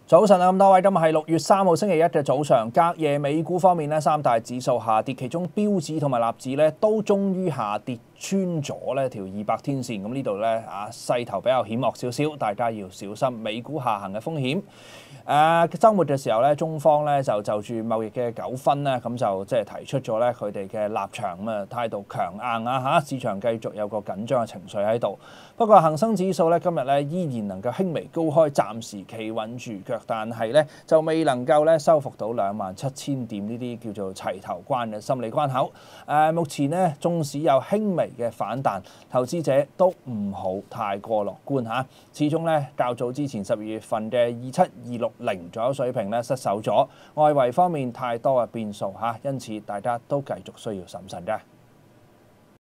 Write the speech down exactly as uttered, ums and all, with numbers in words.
早晨啊，咁多位，今日係六月三號星期一嘅早上，隔夜美股方面咧，三大指數下跌，其中標指同埋納指咧都終於下跌穿咗呢條二百天線，咁呢度咧啊勢頭比較險惡少少，大家要小心美股下行嘅風險。誒、呃、週末嘅時候咧，中方咧就就住貿易嘅糾紛咧，咁就即係提出咗咧佢哋嘅立場咁啊，態度強硬啊嚇，市場繼續有個緊張嘅情緒喺度。不過恒生指數咧今日咧依然能夠輕微高開，暫時企穩住腳，但係咧就未能夠咧收復到兩萬七千點呢啲叫做齊頭關嘅心理關口。誒、呃、目前咧縱使有輕微嘅反彈，投資者都唔好太過樂觀嚇。始終咧較早之前十二月份嘅二七二六零左右水平咧失守咗，外圍方面太多嘅變數嚇，因此大家都繼續需要審慎嘅。